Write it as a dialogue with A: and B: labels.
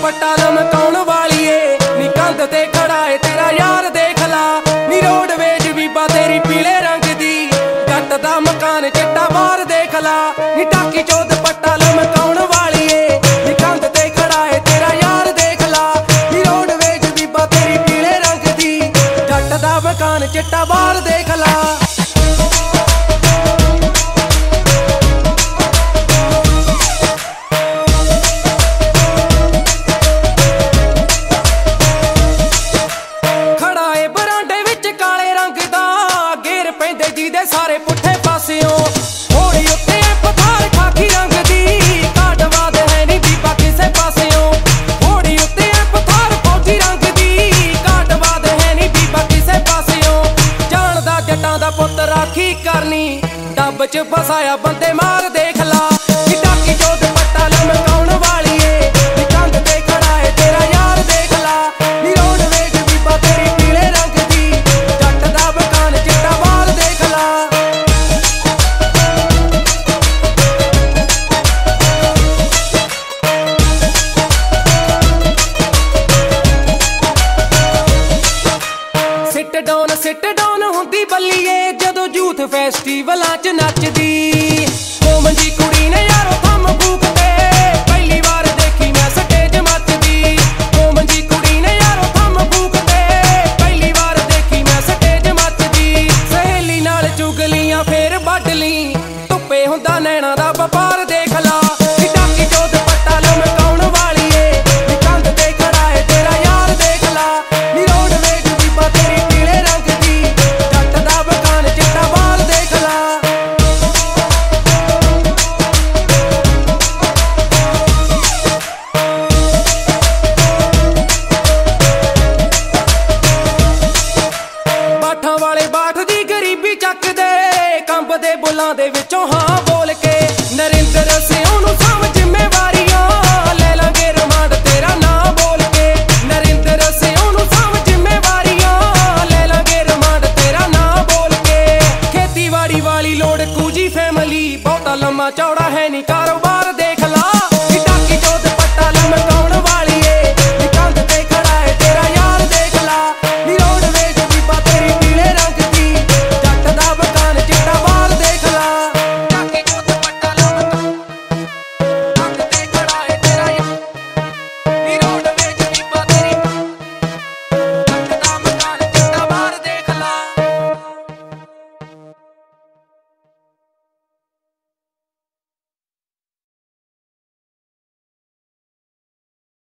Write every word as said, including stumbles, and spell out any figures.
A: ਦੁਪੱਟਾ ਲਮਕਾਉਣ ਵਾਲੀਏ ਨੀ ਕੰਧ ਤੇ ਖੜਾ ਏ ਤੇਰਾ ਯਾਰ ਦੇਖ ਲਾ ਨੀ ਰੋਡਵੇਜ ਬੀਬਾ ਤੇਰੀ ਪੀਲੇ ਰੰਗ ਦੀ ਜੱਟ ਦਾ ਮਕਾਨ ਚਿੱਟਾ ਬਾਹਰ ਦੇਖ ਲਾ ਨੀ ਟਾਕੀ ਚੋਂ ਦੁਪੱਟਾ ਲਮਕਾਉਣ ਵਾਲੀਏ ਨੀ ਕੰਧ ਤੇ ਖੜਾ ਏ ਤੇਰਾ ਯਾਰ ਦੇਖ ਲਾ ਨੀ ਰੋਡਵੇਜ ਬੀਬਾ ਤੇਰੀ ਪੀਲੇ ਰੰਗ ਦੀ ਜੱਟ ਦਾ ਮਕਾਨ ਚਿੱਟਾ ਬਾਹਰ ਦੇਖ ਲਾ। ਜਿਹਦੇ ਸਾਰੇ ਪੁੱਠੇ ਪਾਸਿਓਂ ਹੋੜੀ ਉੱਤੇ ਪਥਾਰ ਖਾਕੀ ਰੰਗ ਦੀ ਕਾਟਵਾਦ ਹੈ ਨੀ ਬੀਬਾ ਕਿਸੇ ਪਾਸਿਓਂ ਹੋੜੀ ਉੱਤੇ ਪਥਾਰ ਫੌਜੀ ਰੰਗ ਦੀ ਕਾਟਵਾਦ ਹੈ ਨੀ ਬੀਬਾ ਕਿਸੇ ਪਾਸਿਓਂ ਜਾਣਦਾ ਜੱਟਾਂ ਦਾ ਪੁੱਤ ਰਾਖੀ ਕਰਨੀ ਡੱਬ ਚ ਫਸਾਇਆ ਬੰਦੇ ਮਾਰ ਦੇਖ ਲਾ ਨੀ ਟਾਕੀ ਚੋਂ ਦੁਪੱਟਾ ਲਮਕਾਉਣ ਵਾਲੀਏ ਨੀ ਕੰਧ ਤੇ ਖੜਾ ਏ ਤੇਰਾ ਯਾਰ ਦੇਖ ਲਾ ਨੀ ਰੋਡਵੇਜ ਬੀਬਾ ਤੇਰੀ ਪੀਲੇ ਰੰਗ ਦੀ ਜੱਟ ਦਾ ਮਕਾਨ ਚਿੱਟਾ ਬਾਹਰ ਦੇਖ ਲਾ। ਸਿੱਟ ਡਾਊਨ ਸਿੱਟ ਡਾਊਨ ਹੁੰਦੀ ਬੱਲੀਏ ਜਦੋਂ ਯੂਥ ਫੈਸਟੀਵਲਾਂ ਚ ਨੱਚਦੀ ਕੋਮਲ ਦੀ ਕੁੜੀ ਨੇ ਯਾਰੋ ਥੰਮ ਬੂਕ ਤੇ ਪਹਿਲੀ ਵਾਰ ਦੇਖੀ ਮੈਂ ਸਟੇਜ ਮੱਚਦੀ ਕੋਮਲ ਦੀ ਕੁੜੀ ਨੇ ਯਾਰੋ ਥੰਮ ਬੂਕ ਤੇ ਪਹਿਲੀ ਵਾਰ ਦੇਖੀ ਮੈਂ ਸਟੇਜ ਮੱਚਦੀ ਸਹੇਲੀ ਨਾਲ ਚੁਗਲੀਆਂ ਫੇਰ ਵੱਢ ਲਈ ਧੁੱਪੇ ਹੁੰਦਾ ਨੈਣਾ ਦਾ ਵਪਾਰ ਦੇਖ ਲਾ ਨੀ ਟਾਕੀ ਚੋਂ ਦੁਪੱਟਾ ਲਮਕਾਉਣ ਵਾਲੀਏ ਨੀ ਕੰਧ ਤੇ ਖੜਾ ਏ ਤੇਰਾ ਯਾਰ ਦੇਖ ਲਾ ਨੀ ਰੋਡਵੇਜ ਬੀਬਾ ਤੇਰੀ ਪੀਲੇ ਰੰਗ ਦੀ ਜੱਟ ਦਾ ਮਕਾਨ ਚਿੱਟਾ ਬਾਹਰ ਦੇਖ ਲਾ। ਬਾਠਾਂ ਵਾਲੇ ਬਾਠ ਦੀ ਗਰੀਬੀ ਚੱਕਦੇ ਕੰਬਦੇ ਬੁੱਲਾਂ ਦੇ ਵਿੱਚੋਂ ਹਾਂ